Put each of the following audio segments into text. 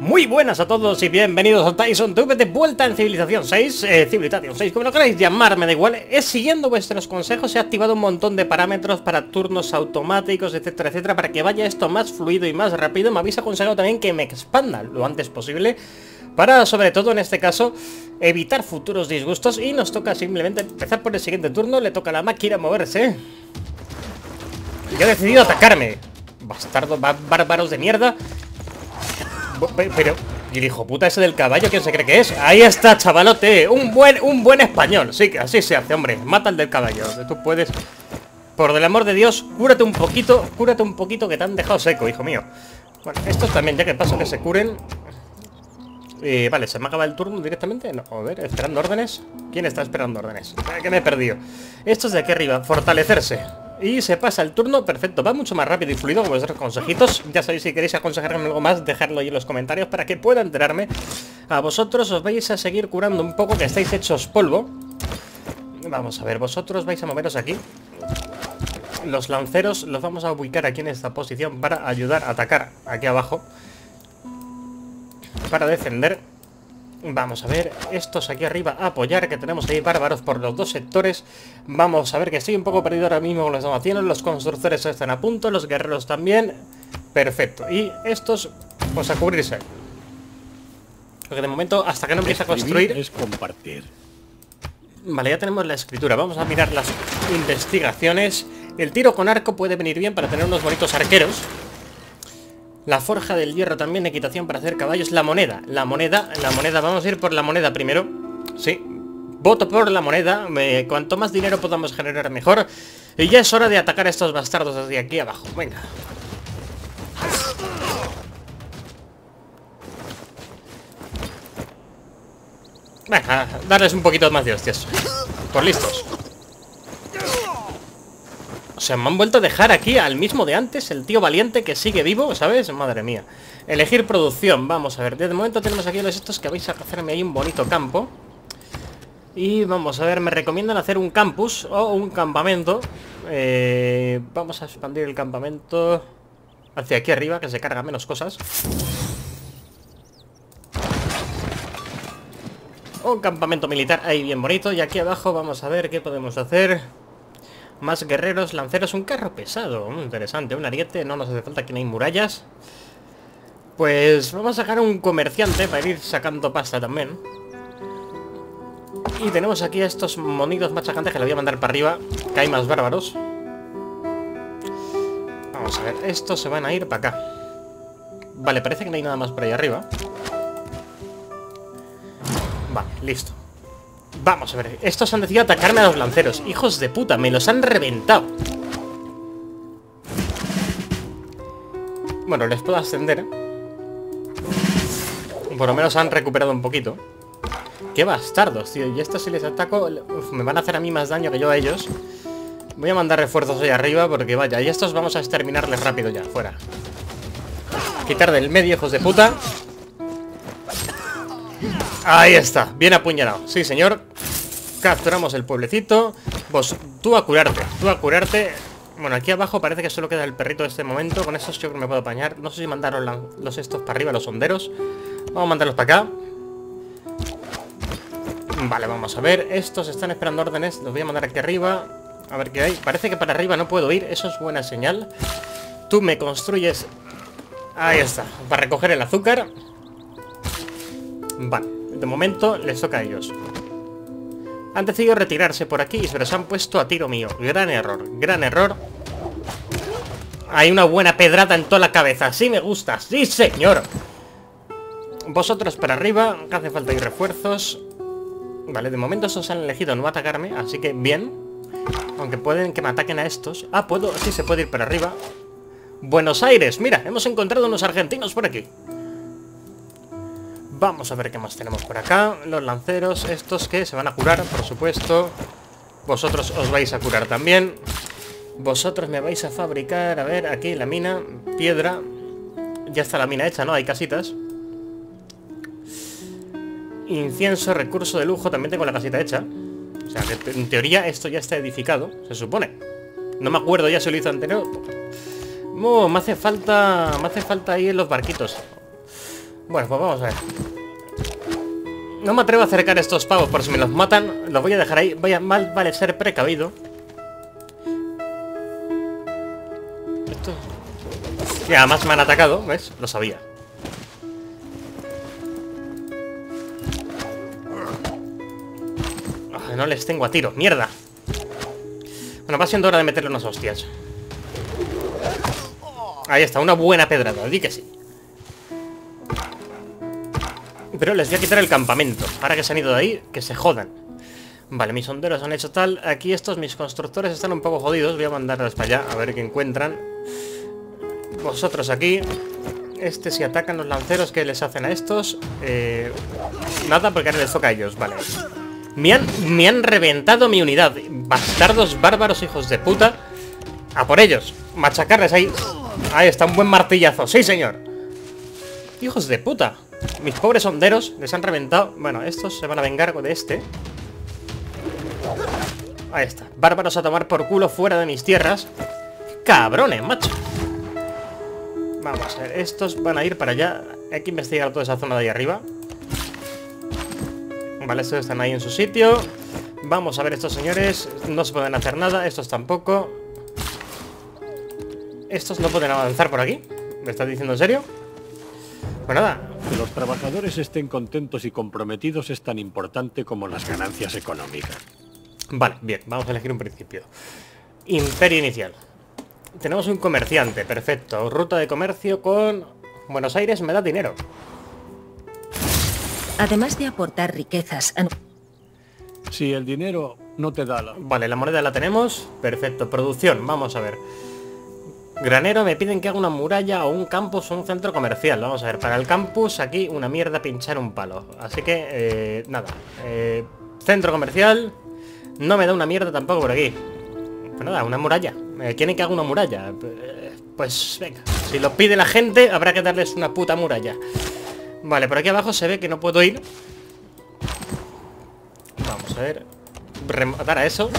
Muy buenas a todos y bienvenidos a TysonTube de vuelta en Civilización 6, Civilización 6, como lo queráis llamar, me da igual. Es siguiendo vuestros consejos, he activado un montón de parámetros para turnos automáticos, etcétera, etcétera, para que vaya esto más fluido y más rápido. Me habéis aconsejado también que me expanda lo antes posible, para, sobre todo en este caso, evitar futuros disgustos. Y nos toca simplemente empezar por el siguiente turno. Le toca a la máquina moverse y ha decidido atacarme. Bastardos, bárbaros de mierda. Pero, y el hijo puta ese del caballo, ¿quién se cree que es? Ahí está, chavalote, un buen español. Sí, que así se hace, hombre. Mata al del caballo, tú puedes. Por el amor de Dios, cúrate un poquito que te han dejado seco, hijo mío. Bueno, estos también, ya que paso que se curen. Vale, ¿se me acaba el turno directamente? No, a ver, esperando órdenes. ¿Quién está esperando órdenes? Que me he perdido. Estos de aquí arriba, fortalecerse. Y se pasa el turno, perfecto, va mucho más rápido y fluido con vuestros consejitos. Ya sabéis, si queréis aconsejarme algo más, dejadlo ahí en los comentarios para que pueda enterarme. A vosotros os vais a seguir curando un poco, que estáis hechos polvo. Vamos a ver, vosotros vais a moveros aquí. Los lanceros los vamos a ubicar aquí en esta posición para ayudar a atacar aquí abajo, para defender. Vamos a ver, estos aquí arriba a apoyar, que tenemos ahí bárbaros por los dos sectores. Vamos a ver, que estoy un poco perdido ahora mismo con las donaciones. Los constructores están a punto, los guerreros también. Perfecto, y estos, pues a cubrirse. Porque de momento, hasta que no empiece a construir... es compartir. Vale, ya tenemos la escritura. Vamos a mirar las investigaciones. El tiro con arco puede venir bien para tener unos bonitos arqueros. La forja del hierro también, equitación para hacer caballos. La moneda, vamos a ir por la moneda primero. Sí, voto por la moneda. Cuanto más dinero podamos generar, mejor. Y ya es hora de atacar a estos bastardos desde aquí abajo. Venga. Venga, darles un poquito más de hostias. Por listos. O sea, me han vuelto a dejar aquí al mismo de antes, el tío valiente que sigue vivo, ¿sabes? Madre mía. Elegir producción, vamos a ver. De momento tenemos aquí los estos que vais a hacerme ahí un bonito campo. Y vamos a ver, me recomiendan hacer un campus o un campamento. Vamos a expandir el campamento hacia aquí arriba, que se carga menos cosas. Un campamento militar ahí bien bonito. Y aquí abajo vamos a ver qué podemos hacer. Más guerreros, lanceros, un carro pesado. Interesante, un ariete, no nos hace falta, que no hay murallas. Pues vamos a sacar un comerciante para ir sacando pasta también. Y tenemos aquí a estos monitos machacantes que le voy a mandar para arriba, que hay más bárbaros. Vamos a ver, estos se van a ir para acá. Vale, parece que no hay nada más por ahí arriba. Vale, listo. Vamos a ver, estos han decidido atacarme a los lanceros. Hijos de puta, me los han reventado. Bueno, les puedo ascender. Por lo menos han recuperado un poquito. Qué bastardos, tío. Y estos si les ataco, me van a hacer a mí más daño que yo a ellos. Voy a mandar refuerzos ahí arriba porque vaya. Y estos vamos a exterminarles rápido ya, fuera. Quitar del medio, hijos de puta. Ahí está, bien apuñalado. Sí, señor. Capturamos el pueblecito. Vos, tú a curarte. Bueno, aquí abajo parece que solo queda el perrito de este momento. Con esos yo creo que me puedo apañar. No sé si mandaron los estos para arriba, los honderos. Vamos a mandarlos para acá. Vale, vamos a ver. Estos están esperando órdenes. Los voy a mandar aquí arriba. A ver qué hay. Parece que para arriba no puedo ir. Eso es buena señal. Tú me construyes. Ahí está, para recoger el azúcar. Vale, de momento les toca a ellos. Han decidido retirarse por aquí, pero se han puesto a tiro mío. Gran error, gran error. Hay una buena pedrada en toda la cabeza. Sí me gusta, sí señor. Vosotros para arriba, que hace falta ir refuerzos. Vale, de momento estos han elegido no atacarme, así que bien. Aunque pueden que me ataquen a estos. Ah, puedo, sí se puede ir para arriba. Buenos Aires, mira, hemos encontrado unos argentinos por aquí. Vamos a ver qué más tenemos por acá. Los lanceros, estos que se van a curar, por supuesto. Vosotros os vais a curar también. Vosotros me vais a fabricar, a ver, aquí la mina, piedra. Ya está la mina hecha, ¿no? Hay casitas. Incienso, recurso de lujo, también tengo la casita hecha. O sea, que en teoría esto ya está edificado, se supone. No me acuerdo ya si lo hizo anterior. Me hace falta ahí en los barquitos. Bueno, pues vamos a ver. No me atrevo a acercar estos pavos por si me los matan. Los voy a dejar ahí. Mal vale ser precavido. Esto... Y además me han atacado, ¿ves? Lo sabía. Oh, no les tengo a tiro, mierda. Bueno, va siendo hora de meterle unas hostias. Ahí está, una buena pedrada, di que sí. Pero les voy a quitar el campamento. Ahora que se han ido de ahí, que se jodan. Vale, mis honderos han hecho tal. Aquí mis constructores están un poco jodidos. Voy a mandarlos para allá, a ver qué encuentran. Vosotros aquí. Si atacan los lanceros, ¿qué les hacen a estos? Nada, porque ahora les toca a ellos, vale. Me han reventado mi unidad. Bastardos, bárbaros, hijos de puta. A por ellos. Machacarles ahí. Ahí está, un buen martillazo. Sí, señor. Hijos de puta. Mis pobres honderos les han reventado. Bueno, estos se van a vengar de este. Ahí está. Bárbaros a tomar por culo fuera de mis tierras. Cabrones, macho. Vamos a ver, estos van a ir para allá. Hay que investigar toda esa zona de ahí arriba. Vale, estos están ahí en su sitio. Vamos a ver estos señores. No se pueden hacer nada, estos tampoco. Estos no pueden avanzar por aquí. ¿Me estás diciendo en serio? Pues nada. Que los trabajadores estén contentos y comprometidos es tan importante como las ganancias económicas. Vale, bien, vamos a elegir un principio. Imperio inicial. Tenemos un comerciante, perfecto. Ruta de comercio con Buenos Aires me da dinero. Además de aportar riquezas... Si el dinero no te da la... Vale, la moneda la tenemos. Perfecto, producción, vamos a ver. Granero, me piden que haga una muralla o un campus o un centro comercial. Vamos a ver, para el campus aquí una mierda pinchar un palo. Así que, nada. Centro comercial. No me da una mierda tampoco por aquí. Pues nada, una muralla. ¿Quieren que haga una muralla? Pues venga. Si lo pide la gente, habrá que darles una puta muralla. Vale, por aquí abajo se ve que no puedo ir. Vamos a ver. Rematar a eso.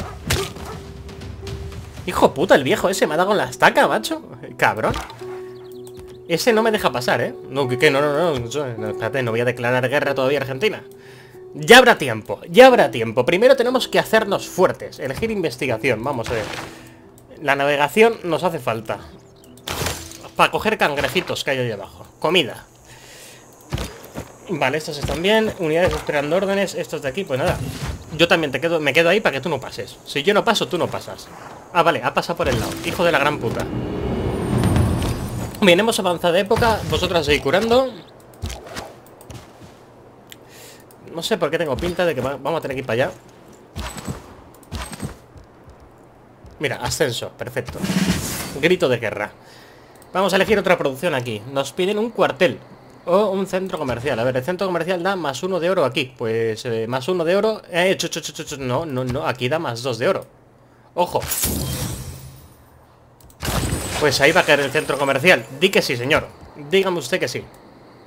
Hijo puta, el viejo ese me ha dado con la estaca, macho. Cabrón. Ese no me deja pasar, ¿eh? No, que no, espérate, no voy a declarar guerra todavía a Argentina. Ya habrá tiempo, ya habrá tiempo. Primero tenemos que hacernos fuertes. Elegir investigación, vamos a ver. La navegación nos hace falta. Para coger cangrejitos que hay ahí abajo. Comida. Vale, estos están bien. Unidades esperando órdenes. Estos de aquí, pues nada. Yo también me quedo ahí para que tú no pases. Si yo no paso, tú no pasas. Ah, vale, ha pasado por el lado. Hijo de la gran puta. Bien, hemos avanzado de época. Vosotros seguís curando. No sé por qué tengo pinta de que vamos a tener que ir para allá. Mira, ascenso, perfecto. Grito de guerra. Vamos a elegir otra producción aquí. Nos piden un cuartel o un centro comercial. A ver, el centro comercial da +1 de oro aquí. Pues +1 de oro. No, aquí da +2 de oro. Ojo. Pues ahí va a caer el centro comercial. Di que sí, señor. Dígame usted que sí.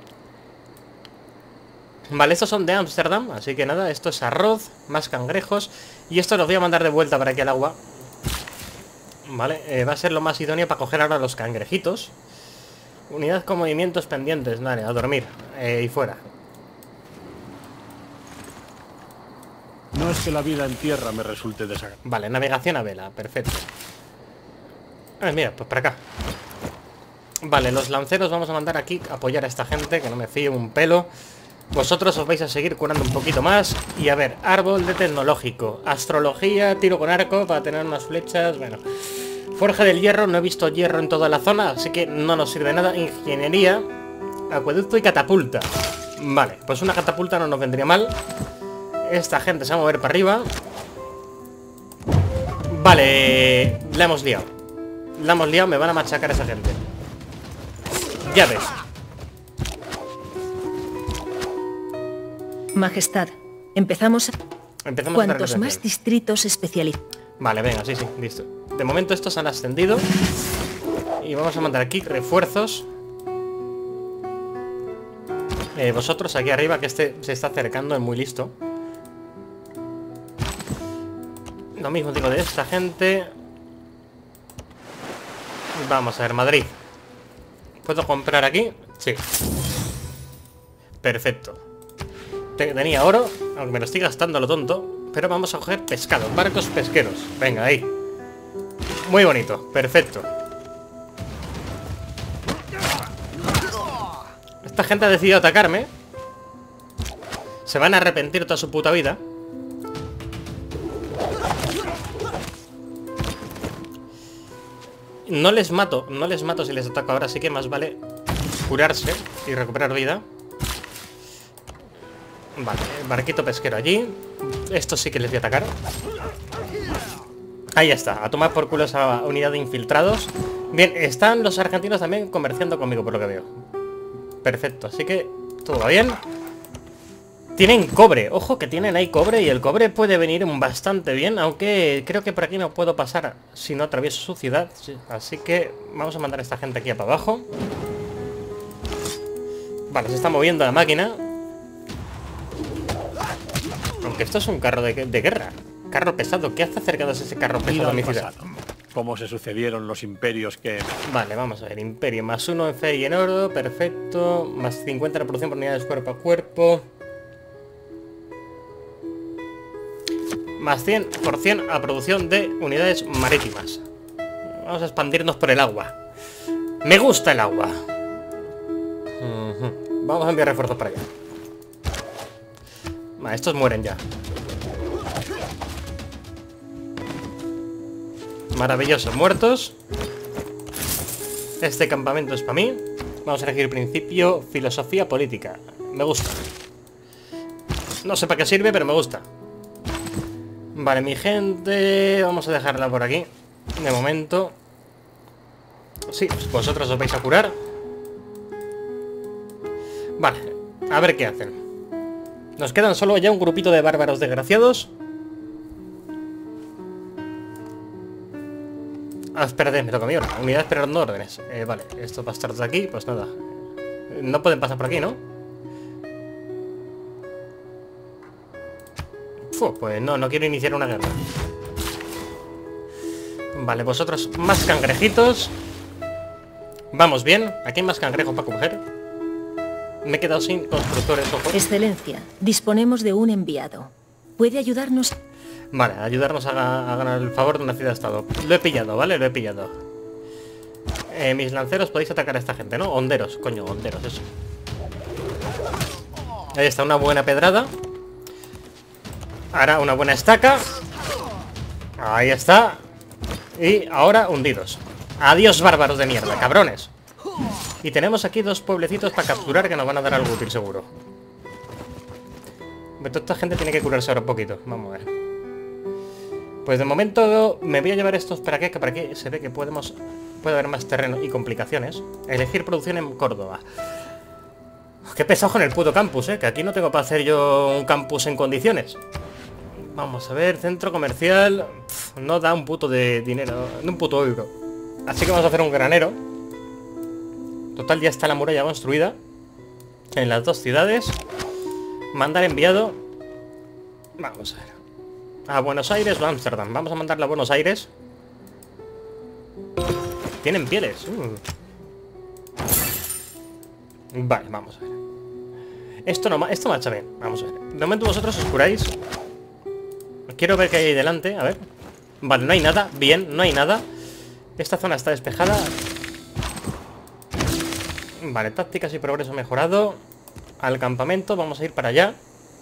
Vale, estos son de Ámsterdam, así que nada, esto es arroz, más cangrejos. Y esto los voy a mandar de vuelta para aquí al agua. Vale, va a ser lo más idóneo para coger ahora los cangrejitos. Unidad con movimientos pendientes, dale, a dormir. Y fuera. No es que la vida en tierra me resulte desagradable. Vale, navegación a vela, perfecto. Mira, pues para acá. Vale, los lanceros vamos a mandar aquí a apoyar a esta gente, que no me fío un pelo. Vosotros os vais a seguir curando un poquito más. Y a ver, árbol de tecnológico, astrología, tiro con arco para tener unas flechas, bueno. Forja del hierro, no he visto hierro en toda la zona, así que no nos sirve nada. Ingeniería, acueducto y catapulta. Vale, pues una catapulta no nos vendría mal. Esta gente se va a mover para arriba. Vale, la hemos liado. La hemos liado, me van a machacar a esa gente. Ya ves. Majestad, empezamos cuantos a más distritos especializados. Vale, venga, sí, listo. De momento estos han ascendido. Y vamos a mandar aquí refuerzos. Vosotros aquí arriba, que este se está acercando, es muy listo. Lo mismo digo de esta gente. Vamos a ver, Madrid. ¿Puedo comprar aquí? Sí. Perfecto. Tenía oro, aunque me lo estoy gastando a lo tonto. Pero vamos a coger pescado, barcos pesqueros. Venga, ahí. Muy bonito, perfecto. Esta gente ha decidido atacarme. Se van a arrepentir toda su puta vida. No les mato si les ataco ahora, así que más vale curarse y recuperar vida. Vale, barquito pesquero allí. Esto sí que les voy a atacar. Ahí está, a tomar por culo esa unidad de infiltrados. Bien, están los argentinos también comerciando conmigo, por lo que veo. Perfecto, así que todo va bien. Tienen cobre, ojo que tienen ahí cobre y el cobre puede venir bastante bien, aunque creo que por aquí no puedo pasar si no atravieso su ciudad. Así que vamos a mandar a esta gente aquí para abajo. Vale, se está moviendo la máquina. Aunque esto es un carro de guerra. Carro pesado, ¿qué hace acercándose ese carro pesado a mi ciudad? Cómo se sucedieron los imperios que... Vale, vamos a ver, imperio, más 1 en fe y en oro, perfecto. Más 50 de producción por unidades cuerpo a cuerpo. Más 100% a producción de unidades marítimas. Vamos a expandirnos por el agua. Me gusta el agua. Vamos a enviar refuerzos para allá. Vale, estos mueren ya. Maravilloso, muertos. Este campamento es para mí. Vamos a elegir principio, filosofía política. Me gusta. No sé para qué sirve, pero me gusta. Vale, mi gente, vamos a dejarla por aquí. De momento. Sí, pues vosotros os vais a curar. Vale, a ver qué hacen. Nos quedan solo ya un grupito de bárbaros desgraciados. Ah, espérate, me toca a mí ahora. Unidad esperando órdenes. Vale, estos bastardos de aquí, pues nada. No pueden pasar por aquí, ¿no? Pues no quiero iniciar una guerra. Vale, vosotros más cangrejitos. Vamos bien. Aquí hay más cangrejos para coger. Me he quedado sin constructores, ojo. Excelencia, disponemos de un enviado. ¿Puede ayudarnos? Vale, ayudarnos a ganar el favor de una ciudad-estado. Lo he pillado, ¿vale? Lo he pillado. Mis lanceros podéis atacar a esta gente, ¿no? Honderos, coño, honderos, eso. Ahí está, una buena pedrada. Ahora una buena estaca. Ahí está. Y ahora hundidos. Adiós, bárbaros de mierda, cabrones. Y tenemos aquí dos pueblecitos para capturar que nos van a dar algo útil seguro. Pero toda esta gente tiene que curarse ahora un poquito. Vamos a ver. Pues de momento me voy a llevar estos para acá, que para aquí se ve que puede haber más terreno y complicaciones. Elegir producción en Córdoba. Qué pesado con el puto campus, que aquí no tengo para hacer yo un campus en condiciones. Vamos a ver, centro comercial. No da un puto de dinero, no un puto euro. Así que vamos a hacer un granero. Total, ya está la muralla construida en las dos ciudades. Mandar enviado. Vamos a ver. A Buenos Aires o Ámsterdam. Vamos a mandarla a Buenos Aires. Tienen pieles. Vale, vamos a ver. Esto marcha bien. Vamos a ver. De momento vosotros os curáis. Quiero ver qué hay ahí delante. A ver. Vale, no hay nada. Bien, no hay nada. Esta zona está despejada. Vale, tácticas y progreso mejorado. Al campamento, vamos a ir para allá.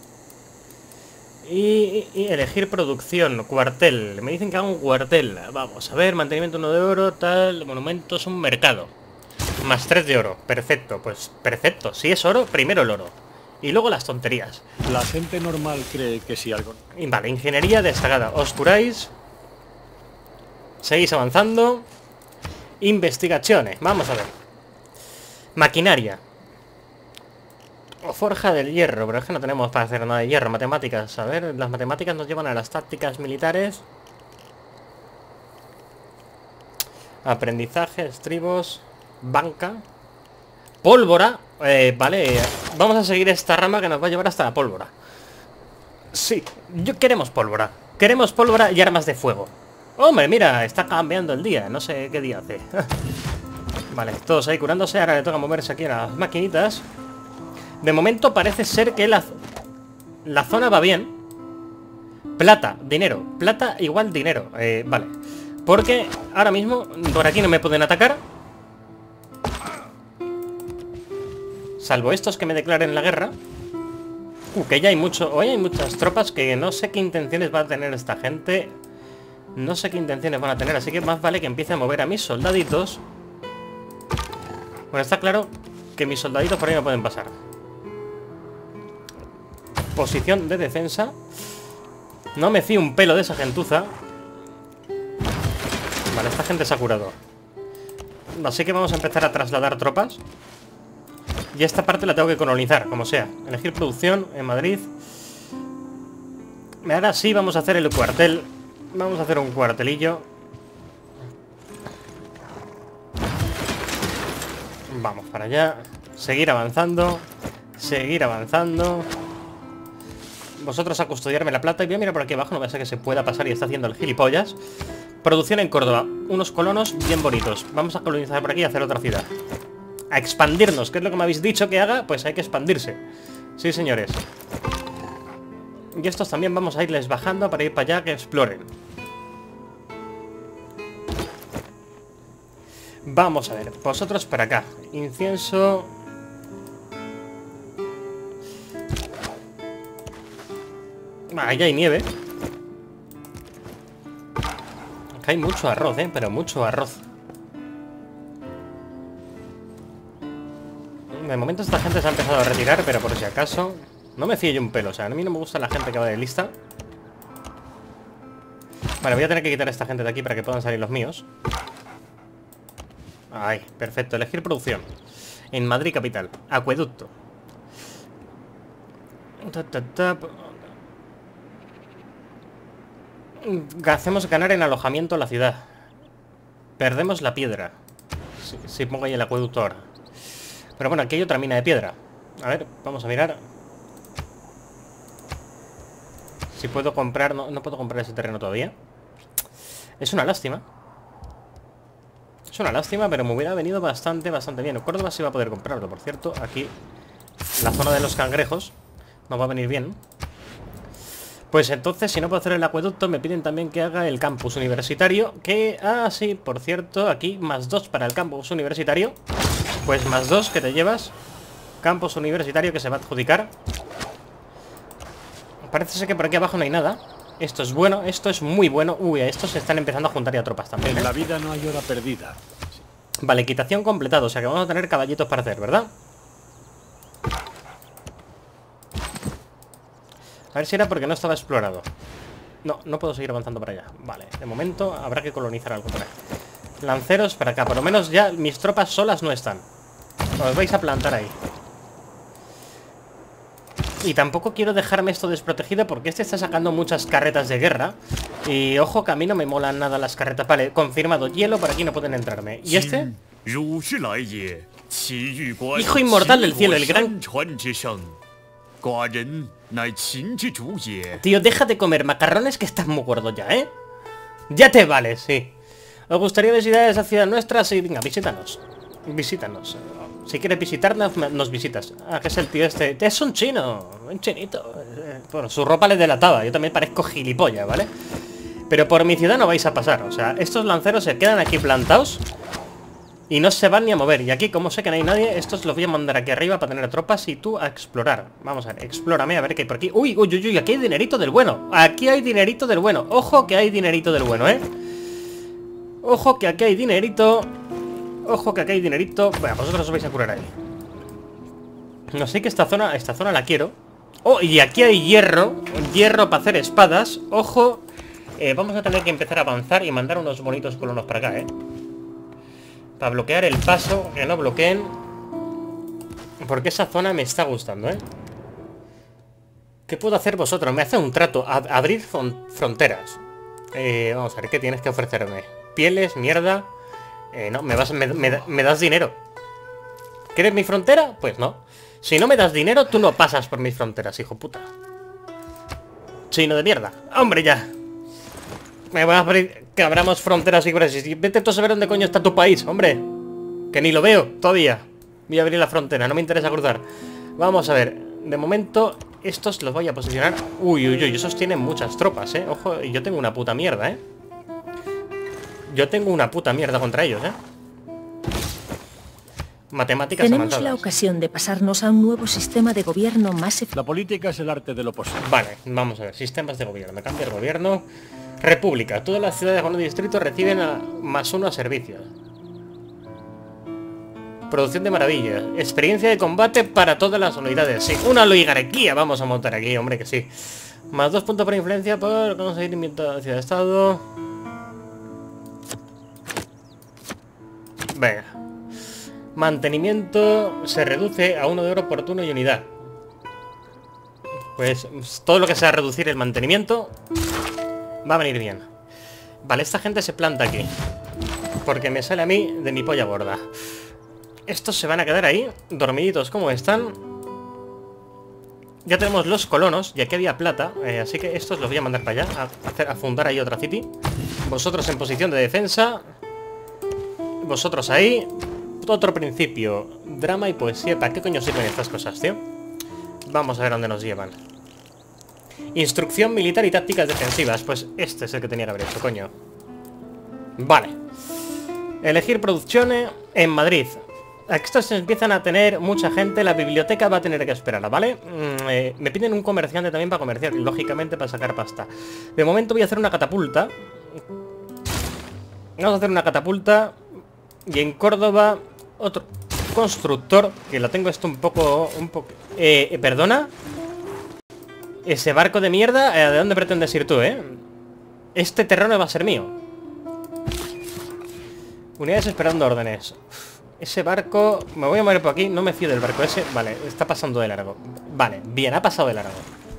Y elegir producción, cuartel. Me dicen que haga un cuartel. Vamos a ver, mantenimiento 1 de oro, tal, monumentos, un mercado. Más 3 de oro, perfecto, pues perfecto. Si es oro, primero el oro. Y luego las tonterías. La gente normal cree que si algo... Vale, ingeniería destacada. Os curáis. Seguís avanzando. Investigaciones, vamos a ver. Maquinaria. O forja del hierro, pero es que no tenemos para hacer nada de hierro. Matemáticas, a ver, las matemáticas nos llevan a las tácticas militares. Aprendizaje, estribos, banca. Pólvora, vale, vamos a seguir esta rama que nos va a llevar hasta la pólvora. Sí, queremos pólvora. Queremos pólvora y armas de fuego. Hombre, mira, está cambiando el día, no sé qué día hace. Vale, todos ahí curándose, ahora le toca moverse aquí a las maquinitas. De momento parece ser que la zona va bien. Plata, dinero. Plata igual dinero. Vale. Porque ahora mismo por aquí no me pueden atacar. Salvo estos que me declaren la guerra. Que ya hay mucho... Hoy hay muchas tropas que no sé qué intenciones va a tener esta gente. No sé qué intenciones van a tener. Así que más vale que empiece a mover a mis soldaditos. Bueno, está claro que mis soldaditos por ahí no pueden pasar. Posición de defensa. No me fío un pelo de esa gentuza. Vale, esta gente se ha curado. Así que vamos a empezar a trasladar tropas. Y esta parte la tengo que colonizar, como sea. Elegir producción en Madrid. Ahora sí vamos a hacer el cuartel. Vamos a hacer un cuartelillo. Vamos para allá. Seguir avanzando. Seguir avanzando. Vosotros a custodiarme la plata. Y voy a mirar por aquí abajo, no va a ser que se pueda pasar y está haciendo el gilipollas. Producción en Córdoba. Unos colonos bien bonitos. Vamos a colonizar por aquí y hacer otra ciudad. A expandirnos, ¿qué es lo que me habéis dicho que haga? Pues hay que expandirse. Sí, señores. Y estos también vamos a irles bajando para ir para allá que exploren. Vamos a ver, vosotros para acá. Incienso. Ahí hay nieve. Acá hay mucho arroz, pero mucho arroz. De momento esta gente se ha empezado a retirar, pero por si acaso... No me fío yo un pelo, o sea, a mí no me gusta la gente que va de lista. Vale, voy a tener que quitar a esta gente de aquí para que puedan salir los míos. Ahí, perfecto, elegir producción. En Madrid capital, acueducto. Hacemos ganar en alojamiento la ciudad. Perdemos la piedra. Si pongo ahí el acueducto ahora. Pero bueno, aquí hay otra mina de piedra. A ver, vamos a mirar. Si puedo comprar... No puedo comprar ese terreno todavía. Es una lástima. Es una lástima, pero me hubiera venido bastante bien. Córdoba sí va a poder comprarlo, por cierto. Aquí, la zona de los cangrejos nos va a venir bien. Pues entonces, si no puedo hacer el acueducto, me piden también que haga el campus universitario. Que... Ah, sí, por cierto, aquí +2 para el campus universitario. Pues +2 que te llevas. Campus universitario que se va a adjudicar. Parece ser que por aquí abajo no hay nada. Esto es bueno, esto es muy bueno. Uy, a estos se están empezando a juntar ya tropas también, En la vida no hay hora perdida. Vale, equitación completado. O sea que vamos a tener caballitos para hacer, ¿verdad? A ver si era porque no estaba explorado. No, no puedo seguir avanzando para allá. Vale, de momento habrá que colonizar algo por ahí. Lanceros para acá. Por lo menos ya mis tropas solas no están. Os vais a plantar ahí. Y tampoco quiero dejarme esto desprotegido porque este está sacando muchas carretas de guerra. Y ojo que a mí no me molan nada las carretas. Vale, confirmado, hielo, por aquí no pueden entrarme. ¿Y este? Hijo inmortal del cielo, el gran... Tío, deja de comer macarrones que estás muy gordo ya, ¿eh? Ya te vale, sí. ¿Os gustaría visitar esa ciudad nuestra? Sí, venga, visítanos. Visítanos. Si quieres visitarnos, nos visitas. Ah, que es el tío este. Es un chino. Un chinito. Bueno, su ropa le delataba. Yo también parezco gilipollas, ¿vale? Pero por mi ciudad no vais a pasar. O sea, estos lanceros se quedan aquí plantados y no se van ni a mover. Y aquí, como sé que no hay nadie, estos los voy a mandar aquí arriba para tener tropas y tú a explorar. Vamos a ver, explórame a ver qué hay por aquí. Uy, uy, uy, uy, aquí hay dinerito del bueno. Aquí hay dinerito del bueno. Ojo que hay dinerito del bueno, ¿eh? Ojo que aquí hay dinerito. Ojo que aquí hay dinerito. Bueno, vosotros os vais a curar ahí. No sé que esta zona la quiero. Oh, y aquí hay hierro. Hierro para hacer espadas. Ojo. Vamos a tener que empezar a avanzar y mandar unos bonitos colonos para acá, para bloquear el paso, que no bloqueen. Porque esa zona me está gustando, ¿Qué puedo hacer vosotros? Me hace un trato. Abrir fronteras. Vamos a ver, ¿qué tienes que ofrecerme? Pieles, mierda. No, me das dinero. ¿Quieres mi frontera? Pues no. Si no me das dinero, tú no pasas por mis fronteras, hijo puta. Chino de mierda. ¡Hombre, ya! Me voy a abrir que abramos fronteras y cosas. Vete tú a saber dónde coño está tu país, hombre. Que ni lo veo todavía. Voy a abrir la frontera, no me interesa cruzar. Vamos a ver. De momento, estos los voy a posicionar. Uy, uy, uy, esos tienen muchas tropas, Ojo, y yo tengo una puta mierda, Yo tengo una puta mierda contra ellos, Matemáticas Tenemos avanzadas. la ocasión de pasarnos a un nuevo sistema de gobierno más eficaz. La política es el arte de lo posible. Vale, vamos a ver. Sistemas de gobierno. Me cambia el gobierno. República. Todas las ciudades con un distrito reciben +1 a servicios. Producción de maravillas. Experiencia de combate para todas las unidades. Sí, una oligarquía vamos a montar aquí, hombre, que sí. +2 puntos por influencia por conseguimiento de ciudad-estado. Venga. Mantenimiento se reduce a 1 de oro por turno y unidad. Pues todo lo que sea reducir el mantenimiento va a venir bien. Vale, esta gente se planta aquí porque me sale a mí de mi polla gorda. Estos se van a quedar ahí, dormiditos como están. Ya tenemos los colonos, y aquí había plata, así que estos los voy a mandar para allá, a fundar ahí otra city. Vosotros en posición de defensa. Vosotros ahí. Otro principio. Drama y poesía. ¿Para qué coño sirven estas cosas, tío? Vamos a ver dónde nos llevan. Instrucción militar y tácticas defensivas. Pues este es el que tenía que haber hecho, coño. Vale. Elegir producciones en Madrid. Estos empiezan a tener mucha gente. La biblioteca va a tener que esperar, ¿vale? Me piden un comerciante también para comerciar, lógicamente para sacar pasta. De momento voy a hacer una catapulta. Vamos a hacer una catapulta. Y en Córdoba otro constructor. Que lo tengo esto un poco... ¿Perdona? Ese barco de mierda, ¿de dónde pretendes ir tú, Este terreno va a ser mío. Unidades esperando órdenes. Ese barco... Me voy a mover por aquí. No me fío del barco ese. Vale, está pasando de largo. Vale, bien, ha pasado de largo.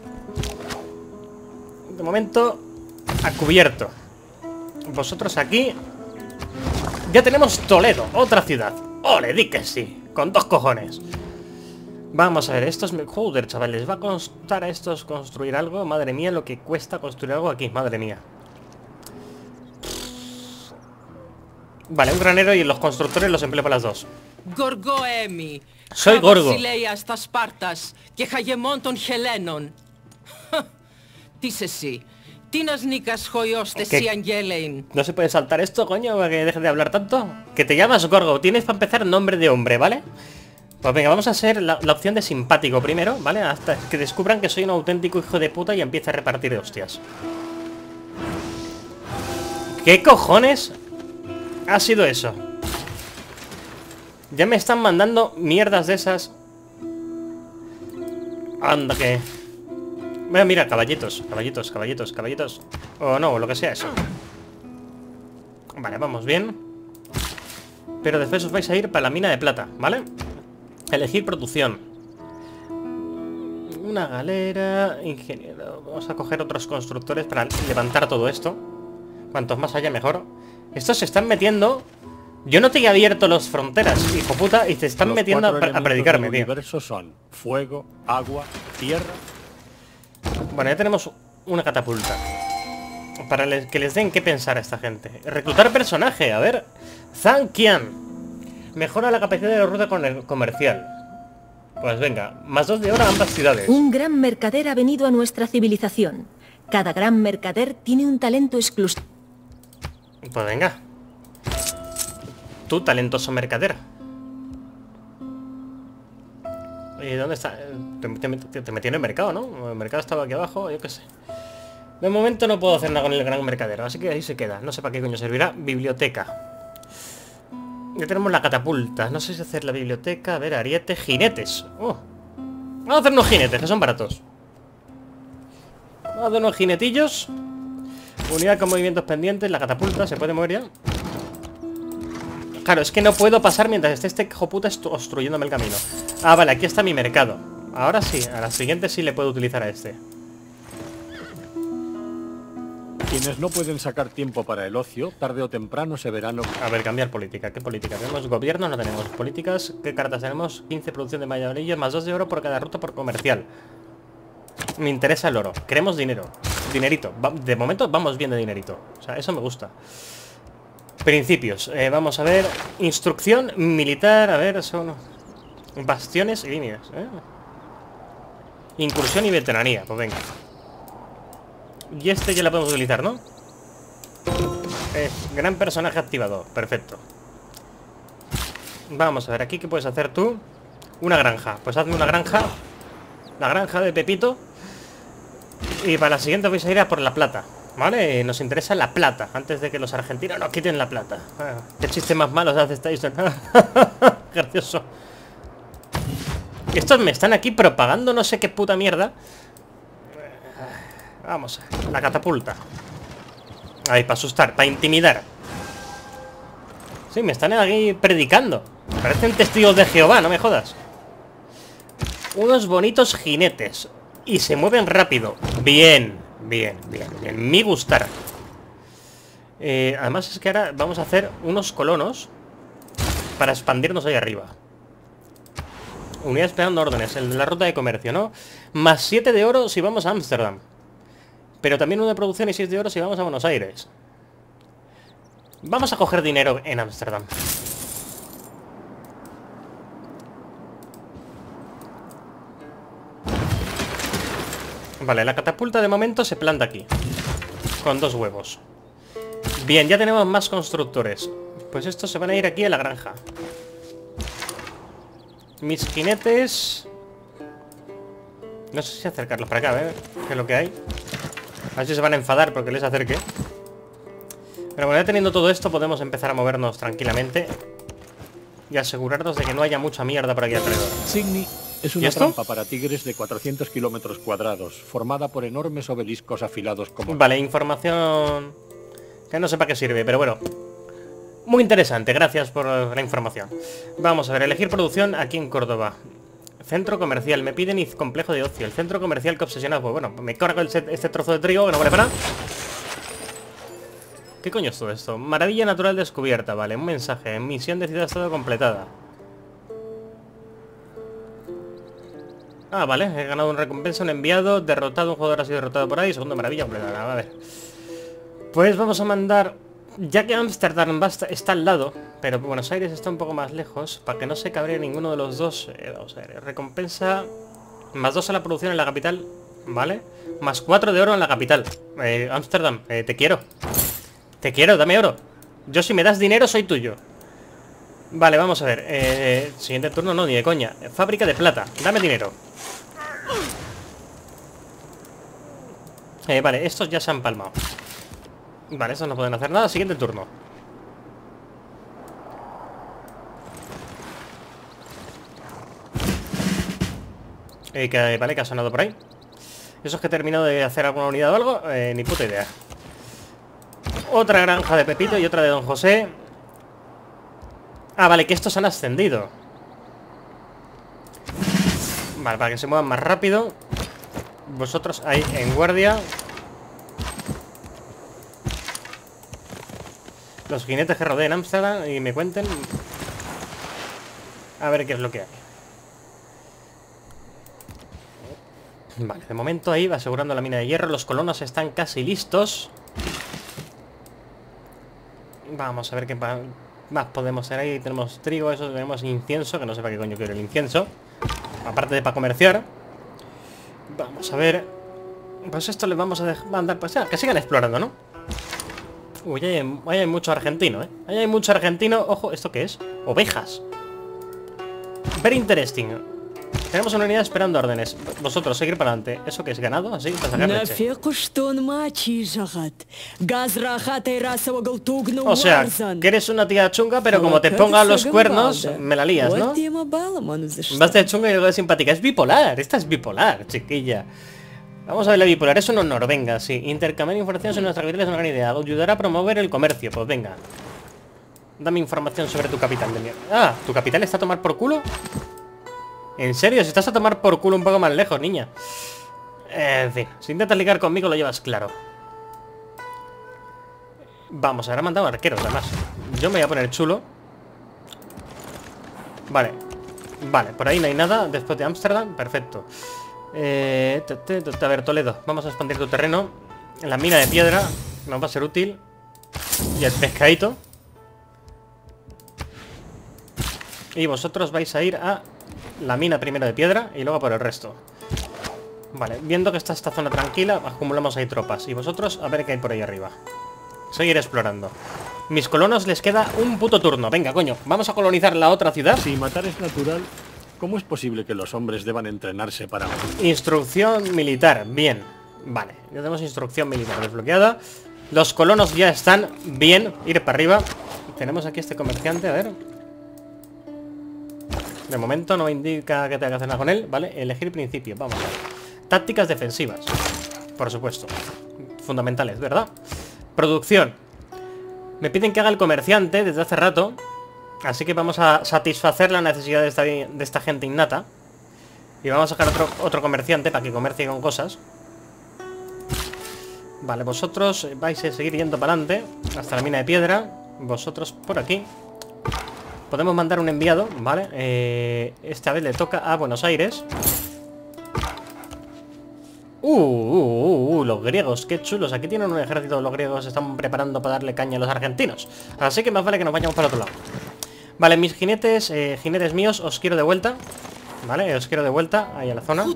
De momento, a cubierto. Vosotros aquí. Ya tenemos Toledo, otra ciudad. ¡Ole, di que sí! Con 2 cojones. Vamos a ver, estos... Joder, chavales, ¿va a costar a estos construir algo? Madre mía, lo que cuesta construir algo aquí. Madre mía. Vale, un granero y los constructores los empleo para las 2. Gorgoemi. Soy Gorgo. Στα Σπάρτας και χαγεμόν των Χελένων. Τι είσαι εσύ. Τι να νίκας χωιός τεσί Αγγέλειν. ¿No se puede saltar esto, coño, para que dejes de hablar tanto? Que te llamas Gorgo. Tienes para empezar nombre de hombre, ¿vale? Pues venga, vamos a hacer la opción de simpático primero, ¿vale? Hasta que descubran que soy un auténtico hijo de puta y empiece a repartir de hostias. ¿Qué cojones ha sido eso? Ya me están mandando mierdas de esas. Anda que... Bueno, mira, caballitos, caballitos, caballitos, caballitos. O no, lo que sea eso. Vale, vamos bien. Pero después os vais a ir para la mina de plata, ¿vale? Elegir producción. Una galera, ingeniero. Vamos a coger otros constructores para levantar todo esto. Cuantos más haya, mejor. Estos se están metiendo... Yo no te he abierto las fronteras, hijo puta, y se están metiendo a predicarme, tío. Los universos son fuego, agua, tierra. Bueno, ya tenemos una catapulta. Para que les den qué pensar a esta gente. Reclutar personaje, a ver. Zhang Qian. Mejora la capacidad de la ruta comercial. Pues venga, +2 de oro a ambas ciudades. Un gran mercader ha venido a nuestra civilización. Cada gran mercader tiene un talento exclusivo. Pues venga. Tú, talentoso mercader. ¿Y dónde está? Te metí en el mercado, ¿no? El mercado estaba aquí abajo, yo qué sé. De momento no puedo hacer nada con el gran mercadero, así que ahí se queda. No sé para qué coño servirá. Biblioteca. Ya tenemos la catapulta. No sé si hacer la biblioteca. A ver, ariete, jinetes. Vamos a hacer unos jinetes, que son baratos. Vamos a hacer unos jinetillos. Unidad con movimientos pendientes. La catapulta se puede mover ya. Claro, es que no puedo pasar mientras esté este hijo puta obstruyéndome el camino. Ah, vale, aquí está mi mercado. Ahora sí, a la siguiente sí le puedo utilizar a este. Quienes no pueden sacar tiempo para el ocio, tarde o temprano se verán... A ver, cambiar política. ¿Qué política? ¿Tenemos gobierno? No tenemos. Políticas. ¿Qué cartas tenemos? 15 producción de mayorillos, +2 de oro por cada ruta por comercial. Me interesa el oro. Queremos dinero. Dinerito. De momento vamos bien de dinerito. O sea, eso me gusta. Principios. Vamos a ver. Instrucción militar. A ver, son bastiones y líneas. Incursión y veteranía, pues venga. Y este ya la podemos utilizar, ¿no? Gran personaje activado, perfecto. Vamos a ver, aquí, ¿qué puedes hacer tú? Una granja, pues hazme una granja. La granja de Pepito. Y para la siguiente vais a ir a por la plata, ¿vale? Nos interesa la plata, antes de que los argentinos nos quiten la plata. Qué chiste más malos hace Tyson. Gracioso. Estos me están aquí propagando no sé qué puta mierda. Vamos, la catapulta. Ahí, para asustar, para intimidar. Sí, me están aquí predicando. Parecen testigos de Jehová, no me jodas. Unos bonitos jinetes. Y se mueven rápido. Bien, bien, bien, bien. Me gustar. Además es que ahora vamos a hacer unos colonos para expandirnos ahí arriba. Unidad esperando órdenes. El de la ruta de comercio, ¿no? Más 7 de oro si vamos a Ámsterdam. Pero también 1 de producción y 6 de oro si vamos a Buenos Aires. Vamos a coger dinero en Ámsterdam. Vale, la catapulta de momento se planta aquí. Con 2 huevos. Bien, ya tenemos más constructores. Pues estos se van a ir aquí a la granja. Mis jinetes... No sé si acercarlos para acá, a ver qué es lo que hay. A ver si se van a enfadar porque les acerque. Pero bueno, ya teniendo todo esto podemos empezar a movernos tranquilamente. Y asegurarnos de que no haya mucha mierda por aquí alrededor. Signy es una trampa para tigres de 400 kilómetros cuadrados, formada por enormes obeliscos afilados como... Vale, información... que no sé para qué sirve, pero bueno. Muy interesante, gracias por la información. Vamos a ver, elegir producción aquí en Córdoba. Centro comercial, me piden complejo de ocio. El centro comercial que obsesiona, pues bueno, me cargo este trozo de trigo que no vale para nada. ¿Qué coño es todo esto? Maravilla natural descubierta, vale, un mensaje. Misión de ciudad-estado completada. Ah, vale, he ganado una recompensa, un enviado, derrotado, un jugador ha sido derrotado por ahí, segunda maravilla completada, a ver. Pues vamos a mandar... Ya que Ámsterdam está al lado, pero Buenos Aires está un poco más lejos, para que no se cabree ninguno de los dos, vamos a ver, recompensa más 2 a la producción en la capital, ¿vale? Más 4 de oro en la capital. Ámsterdam, te quiero. Te quiero, dame oro. Yo si me das dinero soy tuyo. Vale, vamos a ver, siguiente turno no, ni de coña. Fábrica de plata, dame dinero. Vale, estos ya se han palmado. Vale, estos no pueden hacer nada. Siguiente turno. Vale, que ha sonado por ahí. Eso es que he terminado de hacer alguna unidad o algo. Ni puta idea. Otra granja de Pepito y otra de Don José. Ah, vale, que estos han ascendido. Vale, para que se muevan más rápido. Vosotros ahí en guardia. Los jinetes que rodeen Ámsterdam y me cuenten. A ver qué es lo que hay. Vale, de momento ahí va asegurando la mina de hierro. Los colonos están casi listos. Vamos a ver qué más podemos hacer ahí. Tenemos trigo, eso, tenemos incienso, que no sé para qué coño quiero el incienso. Aparte de para comerciar. Vamos a ver. Pues esto les vamos a mandar, pues ya, que sigan explorando, ¿no? Uy, ahí hay mucho argentino, ¿eh? Ahí hay mucho argentino. Ojo, ¿esto qué es? Ovejas. Very interesting. Tenemos una unidad esperando órdenes. Vosotros, seguir para adelante. ¿Eso qué es? ¿Ganado? Así, para sacar leche. O sea, que eres una tía chunga, pero como te ponga los cuernos, me la lías, ¿no? Vas de chunga y luego de simpática. Es bipolar, esta es bipolar, chiquilla. Vamos a ver la bipolar, es un honor, venga, sí. Intercambiar información sobre nuestra capital es una gran idea. Ayudar a promover el comercio, pues venga. Dame información sobre tu capital de mierda. Ah, ¿tu capital está a tomar por culo? ¿En serio? Si estás a tomar por culo un poco más lejos, niña. En fin, si intentas ligar conmigo lo llevas claro. Vamos, ahora han mandado arqueros, además. Yo me voy a poner chulo. Vale. Vale, por ahí no hay nada. Después de Ámsterdam, perfecto. A ver, Toledo, vamos a expandir tu terreno. La mina de piedra nos va a ser útil. Y el pescadito. Y vosotros vais a ir a la mina primero de piedra y luego por el resto. Vale, viendo que está esta zona tranquila, acumulamos ahí tropas. Y vosotros, a ver qué hay por ahí arriba. Seguir explorando. Mis colonos les queda un puto turno. Venga, coño, vamos a colonizar la otra ciudad. Si matar es natural, ¿cómo es posible que los hombres deban entrenarse para morir? Instrucción militar, bien. Vale, ya tenemos instrucción militar desbloqueada. Los colonos ya están bien. Ir para arriba. Tenemos aquí este comerciante, a ver. De momento no indica que tenga que hacer nada con él. Vale, elegir principio, vamos a ver. Tácticas defensivas, por supuesto. Fundamentales, ¿verdad? Producción. Me piden que haga el comerciante desde hace rato. Así que vamos a satisfacer la necesidad de esta gente innata. Y vamos a sacar otro comerciante para que comercie con cosas. Vale, vosotros vais a seguir yendo para adelante hasta la mina de piedra. Vosotros por aquí. Podemos mandar un enviado, ¿vale? Esta vez le toca a Buenos Aires. Los griegos, qué chulos. Aquí tienen un ejército, los griegos se están preparando para darle caña a los argentinos. Así que más vale que nos vayamos para otro lado. Vale, mis jinetes, jinetes míos, os quiero de vuelta. Vale, os quiero de vuelta ahí a la zona.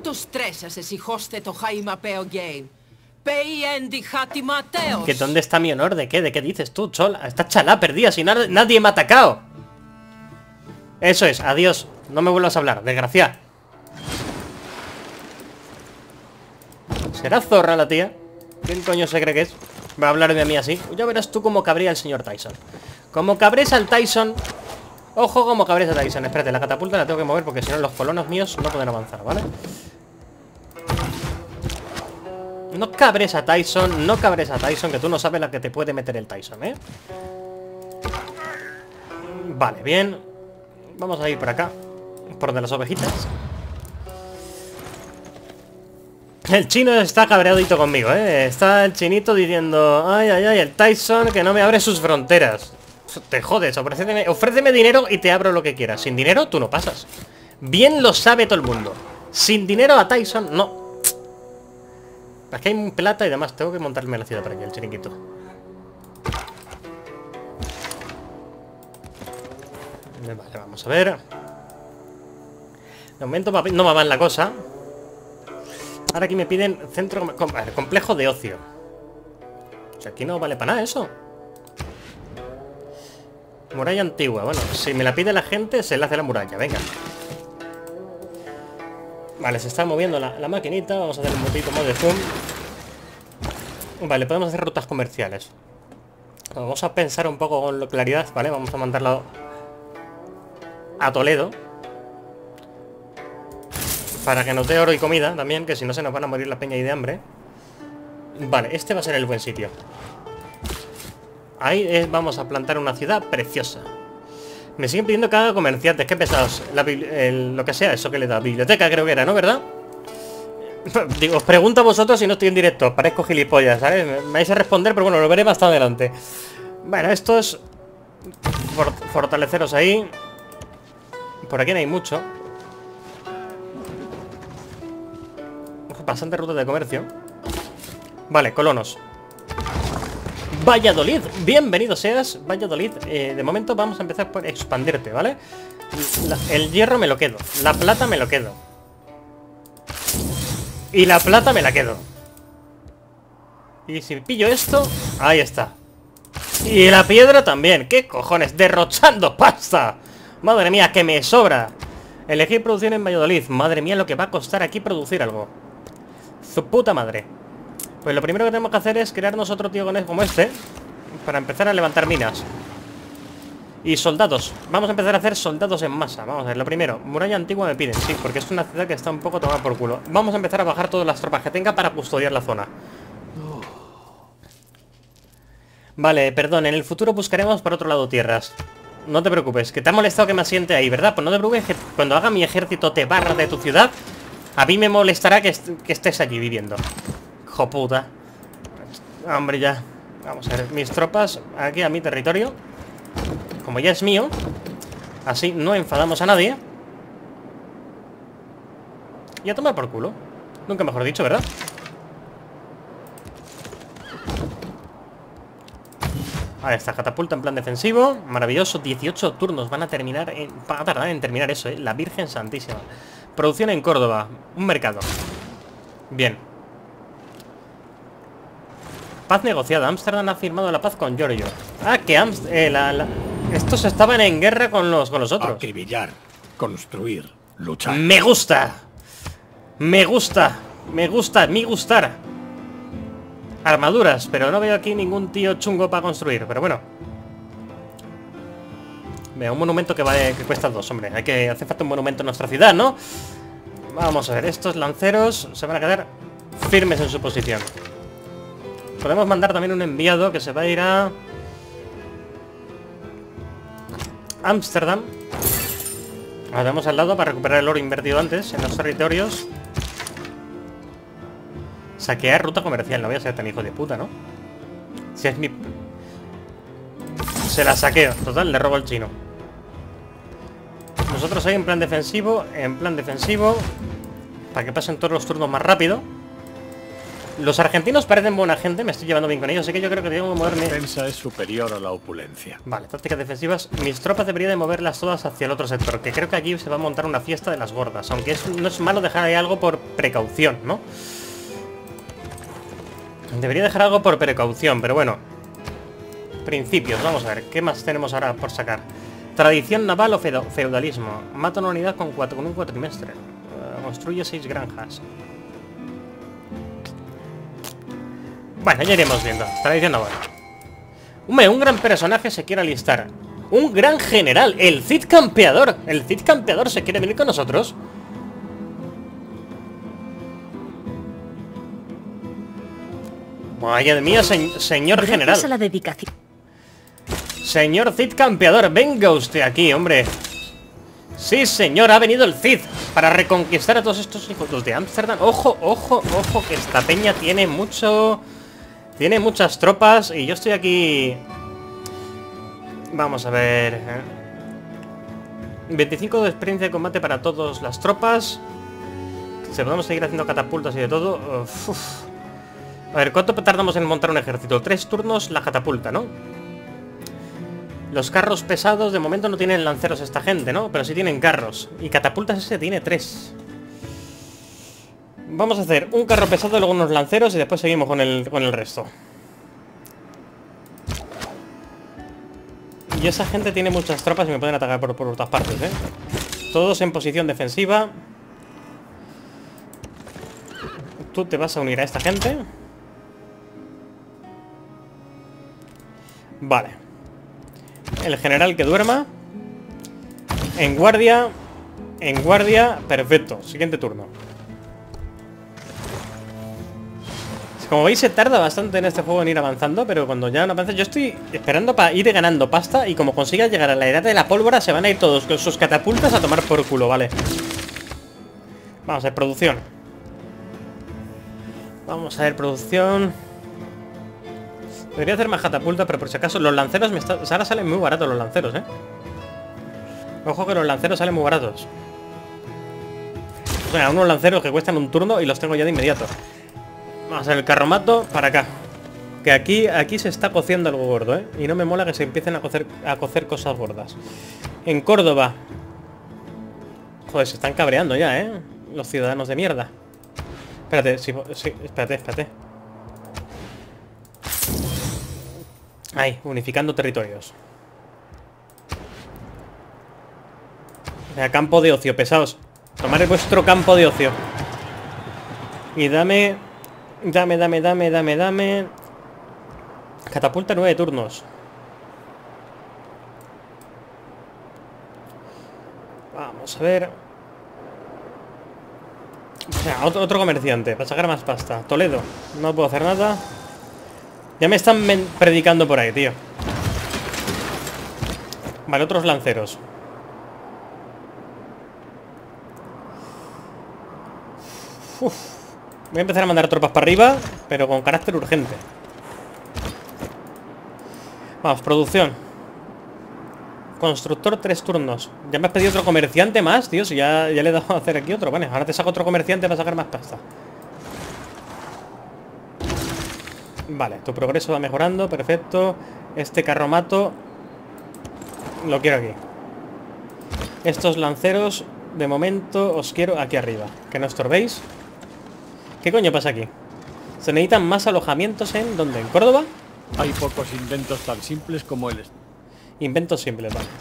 ¿Que dónde está mi honor? ¿De qué? ¿De qué dices tú, Chol? Está chalá, perdida, si nadie me ha atacado. Eso es, adiós. No me vuelvas a hablar, desgraciada. ¿Será zorra la tía? ¿Quién coño se cree que es? Va a hablar de mí así. Ya verás tú cómo cabría el señor Tyson. Como cabresa al Tyson. Ojo como cabresa Tyson. Espérate, la catapulta la tengo que mover porque si no los colonos míos no pueden avanzar, ¿vale? No cabresa Tyson, no cabresa Tyson, que tú no sabes la que te puede meter el Tyson, ¿eh? Vale, bien. Vamos a ir por acá. Por donde las ovejitas. El chino está cabreadito conmigo, ¿eh? Está el chinito diciendo: ay, ay, ay, el Tyson que no me abre sus fronteras. Te jodes, ofréceme dinero y te abro lo que quieras. Sin dinero, tú no pasas. Bien lo sabe todo el mundo. Sin dinero a Tyson, no. Aquí hay plata y demás. Tengo que montarme la ciudad para aquí, el chiringuito. Vale, vamos a ver. De momento no va mal la cosa. Ahora aquí me piden centro... complejo de ocio. O sea, aquí no vale para nada eso. Muralla antigua. Bueno, si me la pide la gente, se le hace la muralla. Venga. Vale, se está moviendo la maquinita. Vamos a hacer un poquito más de zoom. Vale, podemos hacer rutas comerciales. Vamos a pensar un poco con claridad, ¿vale? Vamos a mandarlo a Toledo. Para que nos dé oro y comida también, que si no se nos van a morir la peña y de hambre. Vale, este va a ser el buen sitio. Ahí vamos a plantar una ciudad preciosa. Me siguen pidiendo que haga comerciantes, qué pesados. Lo que sea, eso que le da. Biblioteca creo que era, ¿no? ¿Verdad? Digo, os pregunto a vosotros si no estoy en directo. Parezco gilipollas, ¿sabes? Me vais a responder, pero bueno, lo veré más adelante. Bueno, esto es... fortaleceros ahí. Por aquí no hay mucho. Bastante rutas de comercio. Vale, colonos. Valladolid, bienvenido seas, Valladolid. De momento vamos a empezar por expandirte, ¿vale? El hierro me lo quedo. La plata me lo quedo. Y la plata me la quedo. Y si pillo esto, ahí está. Y la piedra también. ¿Qué cojones? Derrochando pasta. Madre mía, que me sobra. Elegir producción en Valladolid. Madre mía, lo que va a costar aquí producir algo. Su puta madre. Pues lo primero que tenemos que hacer es crearnos otro tío como este, para empezar a levantar minas. Y soldados. Vamos a empezar a hacer soldados en masa. Vamos a ver, lo primero, muralla antigua me piden. Sí, porque es una ciudad que está un poco tomada por culo. Vamos a empezar a bajar todas las tropas que tenga para custodiar la zona. Vale, perdón, en el futuro buscaremos por otro lado tierras. No te preocupes, que te ha molestado que me asiente ahí, ¿verdad? Pues no te preocupes, que cuando haga mi ejército te barra de tu ciudad, a mí me molestará que estés allí viviendo. Hijo puta. Hombre, ya. Vamos a ver, mis tropas aquí a mi territorio. Como ya es mío, así no enfadamos a nadie. Y a tomar por culo. Nunca mejor dicho, ¿verdad? Ahí está, catapulta en plan defensivo. Maravilloso, 18 turnos van a terminar van a tardar en terminar eso, La Virgen Santísima. Producción en Córdoba. Un mercado. Bien. Paz negociada. Ámsterdam ha firmado la paz con Giorgio. Ah, que estos estaban en guerra con los otros. Acribillar, construir, luchar. Me gusta. Me gusta. Me gusta. Me gustar. Armaduras, pero no veo aquí ningún tío chungo para construir. Pero bueno. Veo un monumento que cuesta 2, hombre. Hace falta un monumento en nuestra ciudad, ¿no? Vamos a ver, estos lanceros se van a quedar firmes en su posición. Podemos mandar también un enviado que se va a ir a Ámsterdam. Lo tenemos al lado para recuperar el oro invertido antes en los territorios. Saquear ruta comercial. No voy a ser tan hijo de puta, ¿no? Si es mi... Se la saqueo. Total, le robo al chino. Nosotros ahí en plan defensivo. Para que pasen todos los turnos más rápido. Los argentinos parecen buena gente. Me estoy llevando bien con ellos. Así que yo creo que tengo que moverme. La defensa es superior a la opulencia. Vale, tácticas defensivas. Mis tropas debería de moverlas todas hacia el otro sector. Que creo que aquí se va a montar una fiesta de las gordas. Aunque no es malo dejar ahí algo por precaución, ¿no? Debería dejar algo por precaución, pero bueno. Principios, vamos a ver. ¿Qué más tenemos ahora por sacar? Tradición naval o feudalismo. Mata una unidad con un cuatrimestre. Construye 6 granjas. Bueno, ya iremos viendo. Tradición naval. Hombre, un gran personaje se quiere alistar. Un gran general. El Cid Campeador. El Cid Campeador se quiere venir con nosotros. Vaya de mía, señor general. A la dedicación. Señor Cid Campeador, venga usted aquí, hombre. Sí, señor, ha venido el Cid para reconquistar a todos estos hijos de Ámsterdam. Ojo, ojo, ojo, que esta peña tiene muchas tropas y yo estoy aquí. Vamos a ver. 25 de experiencia de combate para todas las tropas. Se podemos seguir haciendo catapultas y de todo. Uf. A ver, ¿cuánto tardamos en montar un ejército? 3 turnos la catapulta, ¿no? Los carros pesados de momento no tienen lanceros esta gente, ¿no? Pero sí tienen carros. Y catapultas ese tiene 3. Vamos a hacer un carro pesado, luego unos lanceros y después seguimos con el resto. Y esa gente tiene muchas tropas y me pueden atacar por otras partes, ¿eh? Todos en posición defensiva. Tú te vas a unir a esta gente. Vale. El general que duerma. En guardia. En guardia. Perfecto. Siguiente turno. Como veis se tarda bastante en este juego en ir avanzando. Pero cuando ya no avanza, yo estoy esperando para ir ganando pasta. Y como consiga llegar a la edad de la pólvora, se van a ir todos con sus catapultas a tomar por culo, vale. Vamos a ver producción. Vamos a ver producción. Debería hacer más catapulta, pero por si acaso los lanceros ahora salen muy baratos los lanceros, ¿eh? Ojo que los lanceros salen muy baratos. O sea, unos lanceros que cuestan un turno y los tengo ya de inmediato. Vamos a ver el carromato para acá. Que aquí se está cociendo algo gordo, ¿eh? Y no me mola que se empiecen a cocer cosas gordas. En Córdoba. Joder, se están cabreando ya, ¿eh? Los ciudadanos de mierda. Espérate, sí, espérate. Ahí, unificando territorios. O sea, campo de ocio, pesados. Tomad vuestro campo de ocio. Y dame. Catapulta 9 turnos. Vamos a ver. O sea, otro comerciante para sacar más pasta. Toledo, no puedo hacer nada. Ya me están predicando por ahí, tío. Vale, otros lanceros. Uf. Voy a empezar a mandar tropas para arriba, pero con carácter urgente. Vamos, producción. Constructor 3 turnos. Ya me has pedido otro comerciante más, tío. Si ya le he dado a hacer aquí otro. Vale, ahora te saco otro comerciante para sacar más pasta. Vale, tu progreso va mejorando, perfecto. Este carromato lo quiero aquí. Estos lanceros, de momento, os quiero aquí arriba. Que no estorbéis. ¿Qué coño pasa aquí? Se necesitan más alojamientos en... ¿dónde? ¿En Córdoba? Hay pocos inventos tan simples como el... Inventos simples, vale.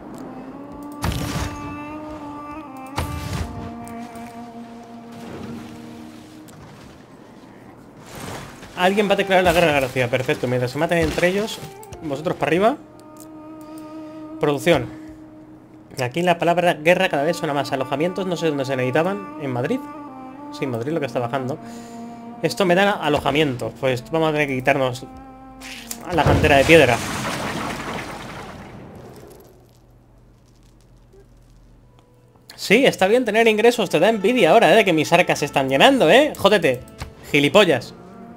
Alguien va a declarar la guerra a García. Perfecto. Mientras se maten entre ellos, vosotros para arriba. Producción. Aquí la palabra guerra cada vez suena más. Alojamientos, no sé dónde se necesitaban. ¿En Madrid? Sí, en Madrid lo que está bajando. Esto me da alojamiento. Pues vamos a tener que quitarnos a la cantera de piedra. Sí, está bien tener ingresos. Te da envidia ahora, de que mis arcas se están llenando, Jódete, gilipollas.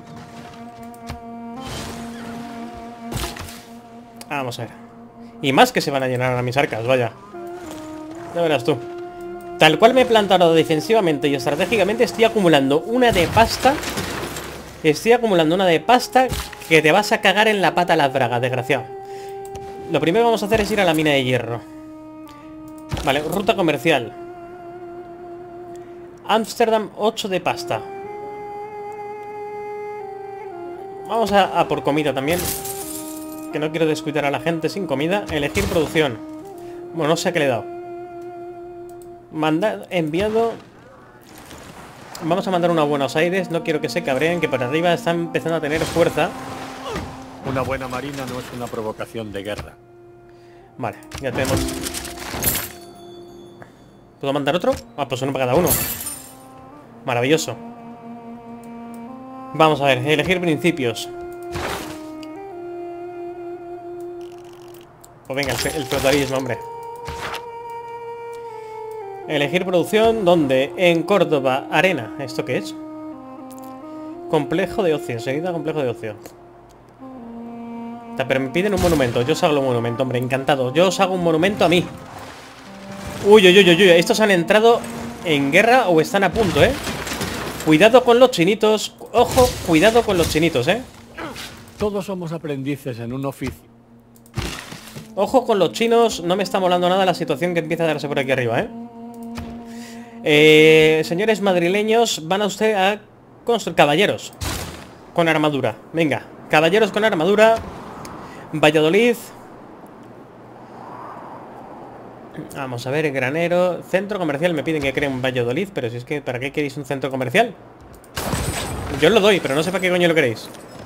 Vamos a ver. Y más que se van a llenar a mis arcas, vaya. Ya verás tú. Tal cual me he plantado defensivamente y estratégicamente, estoy acumulando una de pasta. Estoy acumulando una de pasta que te vas a cagar en la pata a las bragas, desgraciado. Lo primero que vamos a hacer es ir a la mina de hierro. Vale, ruta comercial. Ámsterdam, 8 de pasta. Vamos a por comida también, que no quiero descuidar a la gente sin comida. Elegir producción. Bueno, no sé a qué le he dado. Mandar, enviado. Vamos a mandar uno a Buenos Aires. No quiero que se cabreen, que por arriba están empezando a tener fuerza. Una buena marina no es una provocación de guerra. Vale, ya tenemos. ¿Puedo mandar otro? Ah, pues uno para cada uno. Maravilloso. Vamos a ver, elegir principios. Pues venga, el feudalismo, hombre. Elegir producción, ¿dónde? En Córdoba, arena. ¿Esto qué es? Complejo de ocio, enseguida complejo de ocio. Pero me piden un monumento. Yo os hago un monumento, hombre, encantado. Yo os hago un monumento a mí. Uy, uy, uy, uy, uy. Estos han entrado en guerra o están a punto, Cuidado con los chinitos. Ojo, cuidado con los chinitos, Todos somos aprendices en un oficio. Ojo con los chinos. No me está molando nada la situación que empieza a darse por aquí arriba, señores madrileños, van a usted a construir caballeros con armadura. Venga, caballeros con armadura. Valladolid. Vamos a ver, el granero. Centro comercial, me piden que cree un Valladolid. Pero si es que, ¿para qué queréis un centro comercial? Yo os lo doy, pero no sé para qué coño lo queréis.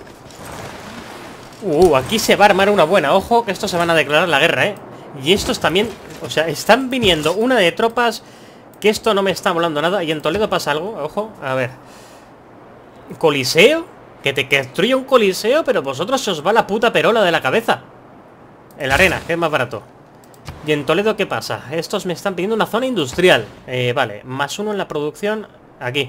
Aquí se va a armar una buena. Ojo, que estos se van a declarar la guerra, Y estos también, o sea, están viniendo una de tropas. Que esto no me está molando nada. Y en Toledo pasa algo, ojo, a ver. ¿Coliseo? Que te destruye un coliseo, pero vosotros se os va la puta perola de la cabeza. En la arena, que es más barato. ¿Y en Toledo qué pasa? Estos me están pidiendo una zona industrial. Vale, +1 en la producción. Aquí.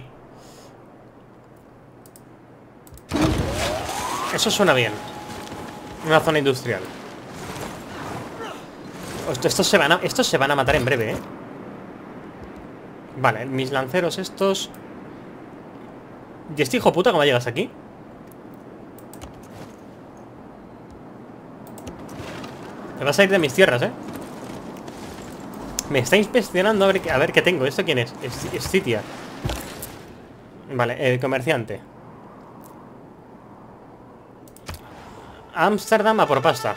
Eso suena bien. Una zona industrial. Estos se van a matar en breve, Vale, mis lanceros estos. ¿Y este hijo puta cómo llegas aquí? Me vas a ir de mis tierras, Me está inspeccionando a ver qué tengo. ¿Esto quién es? Es Citia. Vale, el comerciante. Ámsterdam a por pasta.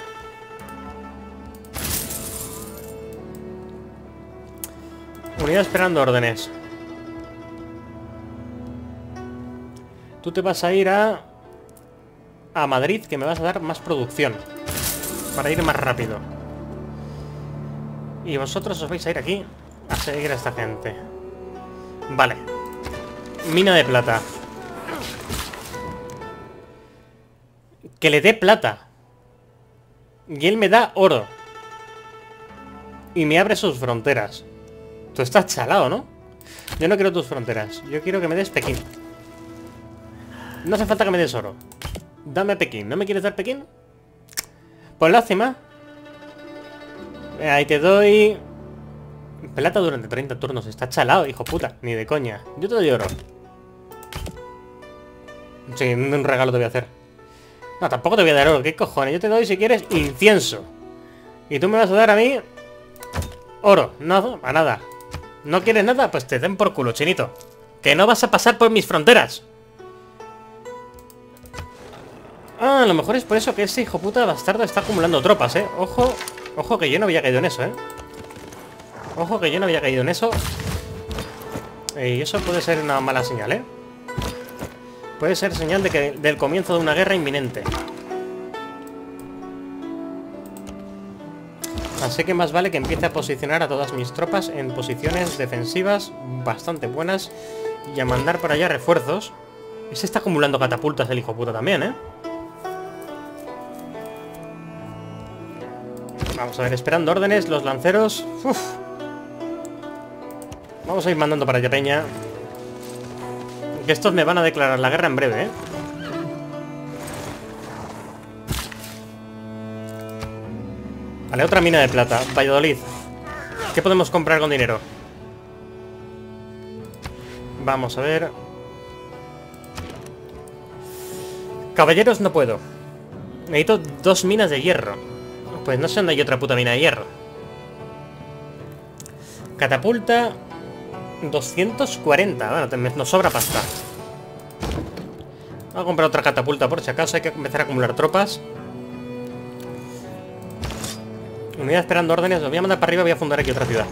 Unidad esperando órdenes. Tú te vas a ir a Madrid, que me vas a dar más producción para ir más rápido. Y vosotros os vais a ir aquí a seguir a esta gente. Vale. Mina de plata. Que le dé plata. Y él me da oro. Y me abre sus fronteras. Tú estás chalado, ¿no? Yo no quiero tus fronteras. Yo quiero que me des Pekín. No hace falta que me des oro. Dame Pekín. ¿No me quieres dar Pekín? Pues lástima. Ahí te doy plata durante 30 turnos. Está chalado, hijo puta. Ni de coña. Yo te doy oro. Sí, un regalo te voy a hacer. No, tampoco te voy a dar oro. ¿Qué cojones? Yo te doy, si quieres, incienso. Y tú me vas a dar a mí oro. No, a nada. ¿No quieres nada? Pues te den por culo, chinito. Que no vas a pasar por mis fronteras. Ah, a lo mejor es por eso que ese hijo puta bastardo está acumulando tropas, Ojo, ojo que yo no había caído en eso, Ojo que yo no había caído en eso. Y eso puede ser una mala señal, Puede ser señal de que del comienzo de una guerra inminente. Así que más vale que empiece a posicionar a todas mis tropas en posiciones defensivas bastante buenas y a mandar por allá refuerzos. Ese está acumulando catapultas el hijo puta también, Vamos a ver, esperando órdenes, los lanceros. Uf. Vamos a ir mandando para allá, peña. Que estos me van a declarar la guerra en breve, Vale, otra mina de plata. Valladolid. ¿Qué podemos comprar con dinero? Vamos a ver. Caballeros no puedo. Necesito 2 minas de hierro. Pues no sé dónde hay otra puta mina de hierro. Catapulta 240. Bueno, nos sobra pasta. Voy a comprar otra catapulta por si acaso. Hay que empezar a acumular tropas. Unidad esperando órdenes. Los voy a mandar para arriba. Voy a fundar aquí otra ciudad.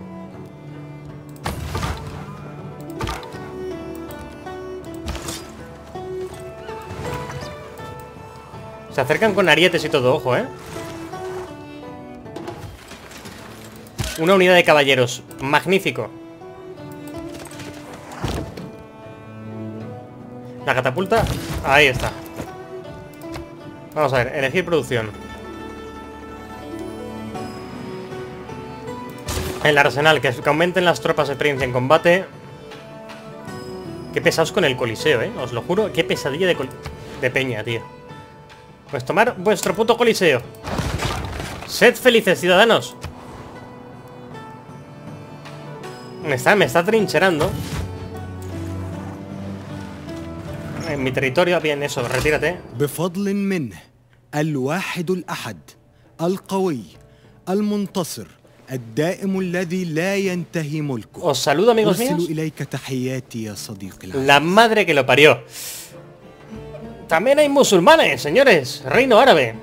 Se acercan con arietes y todo, ojo, Una unidad de caballeros. Magnífico. La catapulta. Ahí está. Vamos a ver, elegir producción. El arsenal, que aumenten las tropas de experiencia en combate. Qué pesados con el coliseo, os lo juro. Qué pesadilla de peña, tío. Pues tomar vuestro puto coliseo. Sed felices, ciudadanos. Me está trincherando. En mi territorio, bien, eso, retírate. بفضل منه الواحد الأحد القوي المنتصر الدائم الذي لا ينتهي ملكه. Os saludo, amigos míos. أرسل إليك تحياتي يا صديقي العزيز. La madre que lo parió. También hay musulmanes, señores. Reino árabe.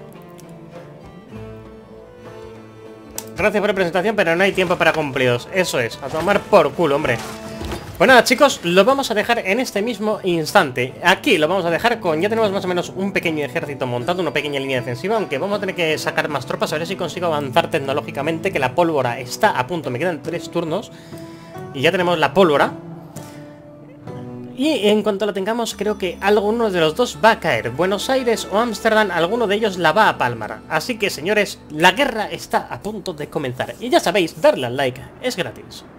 Gracias por la presentación, pero no hay tiempo para cumplidos. Eso es, a tomar por culo, hombre. Pues nada, chicos, lo vamos a dejar en este mismo instante. Aquí lo vamos a dejar con... Ya tenemos más o menos un pequeño ejército montado, una pequeña línea defensiva, aunque vamos a tener que sacar más tropas, a ver si consigo avanzar tecnológicamente, que la pólvora está a punto. Me quedan 3 turnos y ya tenemos la pólvora. Y en cuanto la tengamos, creo que alguno de los dos va a caer. Buenos Aires o Ámsterdam, alguno de ellos la va a palmar. Así que, señores, la guerra está a punto de comenzar. Y ya sabéis, darle al like, es gratis.